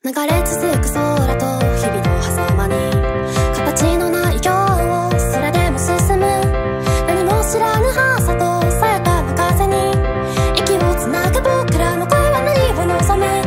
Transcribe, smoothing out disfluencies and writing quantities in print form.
流れ続く空と日々の狭間に形のない今日をそれでも進む何も知らぬ